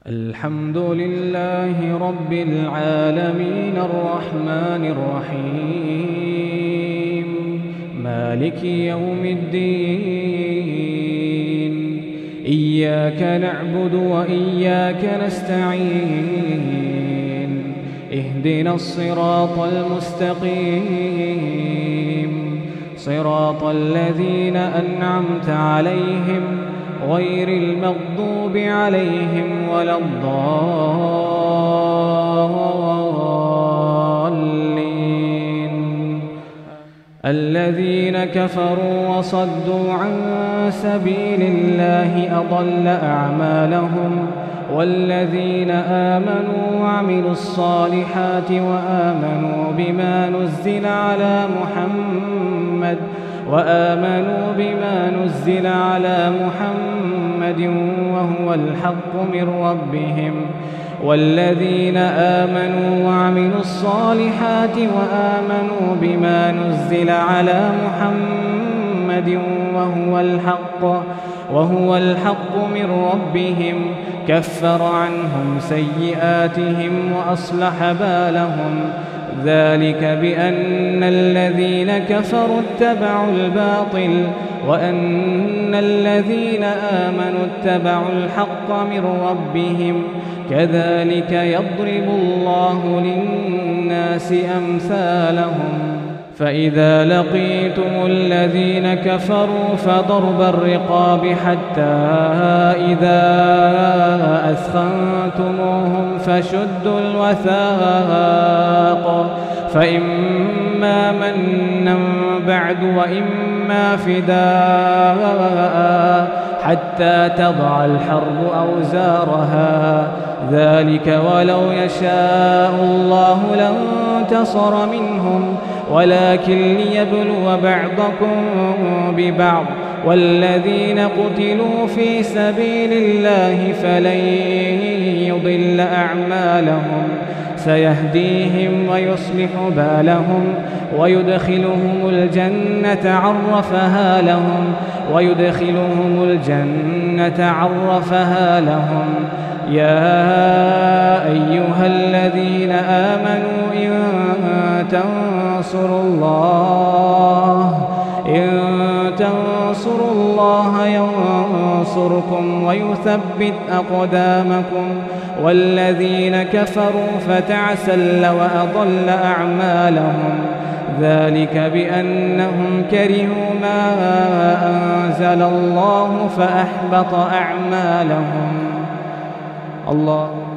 الحمد لله رب العالمين الرحمن الرحيم مالك يوم الدين إياك نعبد وإياك نستعين اهدنا الصراط المستقيم صراط الذين أنعمت عليهم غير المغضوب عليهم ولا الضالين الذين كفروا وصدوا عن سبيل الله أضل أعمالهم والذين آمنوا وعملوا الصالحات وآمنوا بما نزل على محمد وهو الحق من ربهم والذين آمنوا وعملوا الصالحات وآمنوا بما نزل على محمد وهو الحق من ربهم كفر عنهم سيئاتهم وأصلح بالهم ذلك بأن الذين كفروا اتبعوا الباطل وأن الذين آمنوا اتبعوا الحق من ربهم كذلك يضرب الله للناس أمثالهم فإذا لقيتم الذين كفروا فضرب الرقاب حتى إذا أثخنتموهم فشدوا الوثاق فإما منا بعد وإما فداء حتى تضع الحرب أوزارها ذلك ولو يشاء الله لانتصر منهم ولكن ليبلو بعضكم ببعض والذين قتلوا في سبيل الله فلن يضل أعمالهم سيهديهم ويصلح بالهم ويدخلهم الجنة عرفها لهم يا أيها الذين آمنوا إن تنصروا الله ينصركم ويثبت أقدامكم والذين كفروا فتعسل وأضل أعمالهم ذلك بأنهم كرهوا ما أنزل الله فأحبط أعمالهم الله